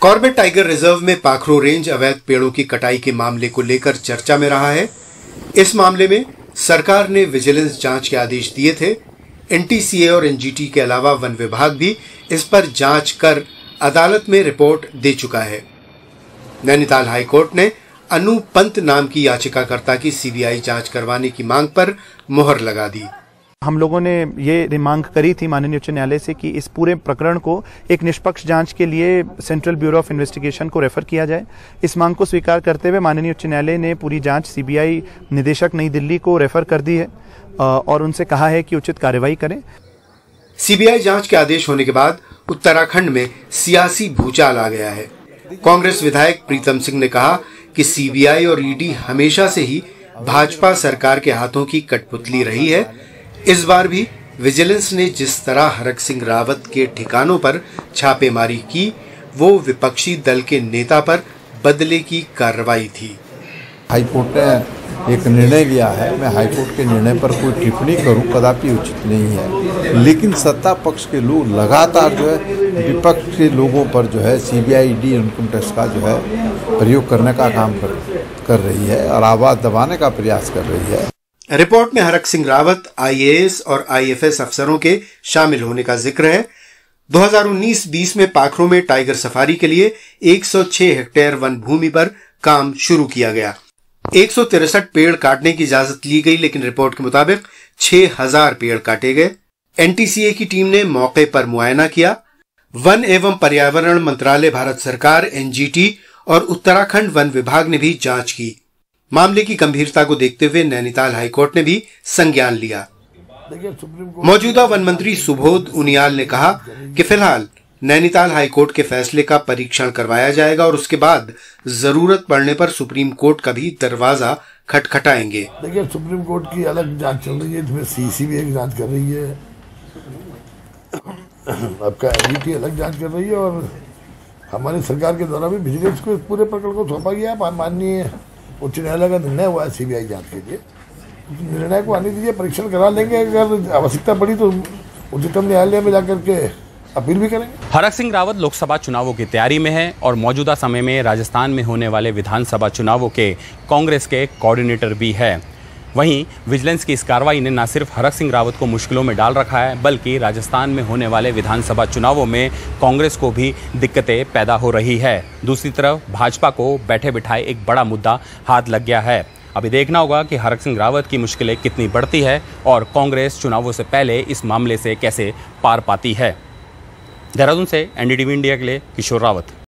Corbett tiger reserve में Pakhro range अवैध पेड़ों की कटाई के मामले को लेकर चर्चा में रहा है। इस मामले में सरकार ने विजिलेंस जांच के आदेश दिए थे। एनटीसीए और एनजीटी के अलावा वन विभाग भी इस पर जांच कर अदालत में रिपोर्ट दे चुका है। नैनीताल हाईकोर्ट ने अनु पंत नाम की याचिकाकर्ता की सीबीआई जांच करवाने की मांग पर मुहर लगा दी। हम लोगों ने ये मांग करी थी माननीय उच्च न्यायालय से कि इस पूरे प्रकरण को एक निष्पक्ष जांच के लिए सेंट्रल ब्यूरो ऑफ इन्वेस्टिगेशन को रेफर किया जाए। इस मांग को स्वीकार करते हुए माननीय उच्च न्यायालय ने पूरी जांच सीबीआई निदेशक नई दिल्ली को रेफर कर दी है और उनसे कहा है कि उचित कार्रवाई करें। सीबीआई जांच के आदेश होने के बाद उत्तराखंड में सियासी भूचाल आ गया है। कांग्रेस विधायक प्रीतम सिंह ने कहा कि सीबीआई और ईडी हमेशा से ही भाजपा सरकार के हाथों की कठपुतली रही है। इस बार भी विजिलेंस ने जिस तरह हरक सिंह रावत के ठिकानों पर छापेमारी की, वो विपक्षी दल के नेता पर बदले की कार्रवाई थी। हाईकोर्ट ने एक निर्णय लिया है। मैं हाईकोर्ट के निर्णय पर कोई टिप्पणी करूं कदापि उचित नहीं है, लेकिन सत्ता पक्ष के लोग लगातार जो है विपक्ष के लोगों पर जो है सीबीआई ईडी इनकम टैक्स का जो है प्रयोग करने का काम कर रही है और आवाज दबाने का प्रयास कर रही है। रिपोर्ट में हरक सिंह रावत आईएएस और आईएफएस अफसरों के शामिल होने का जिक्र है। 2019-20 में पाखरो में टाइगर सफारी के लिए 106 हेक्टेयर वन भूमि पर काम शुरू किया गया। 163 पेड़ काटने की इजाजत ली गई, लेकिन रिपोर्ट के मुताबिक 6000 पेड़ काटे गए। एनटीसीए की टीम ने मौके पर मुआयना किया। वन एवं पर्यावरण मंत्रालय, भारत सरकार, एनजीटी और उत्तराखंड वन विभाग ने भी जांच की। मामले की गंभीरता को देखते हुए नैनीताल हाईकोर्ट ने भी संज्ञान लिया। मौजूदा वन मंत्री सुबोध उनियाल ने कहा कि फिलहाल नैनीताल हाईकोर्ट के फैसले का परीक्षण करवाया जाएगा और उसके बाद जरूरत पड़ने पर सुप्रीम कोर्ट का भी दरवाजा खटखटाएंगे। देखिए, सुप्रीम कोर्ट की अलग जांच चल रही है, इसमें सीसी भी एक जांच कर रही है, आपका एनजीटी अलग जांच कर रही है और हमारी सरकार के द्वारा भी विजिलेंस को इस पूरे प्रकरण को सौंपा गया। माननीय उच्च न्यायालय का निर्णय हुआ है सीबीआई जांच के लिए। निर्णय को आने दीजिए, परीक्षण करा लेंगे। अगर आवश्यकता पड़ी तो उच्चतम न्यायालय में जाकर के अपील भी करेंगे। हरक सिंह रावत लोकसभा चुनावों की तैयारी में है और मौजूदा समय में राजस्थान में होने वाले विधानसभा चुनावों के कांग्रेस के कोऑर्डिनेटर भी है। वहीं विजिलेंस की इस कार्रवाई ने न सिर्फ हरक सिंह रावत को मुश्किलों में डाल रखा है, बल्कि राजस्थान में होने वाले विधानसभा चुनावों में कांग्रेस को भी दिक्कतें पैदा हो रही है। दूसरी तरफ भाजपा को बैठे बिठाए एक बड़ा मुद्दा हाथ लग गया है। अभी देखना होगा कि हरक सिंह रावत की मुश्किलें कितनी बढ़ती है और कांग्रेस चुनावों से पहले इस मामले से कैसे पार पाती है। देहरादून से एनडीटीवी इंडिया के लिए किशोर रावत।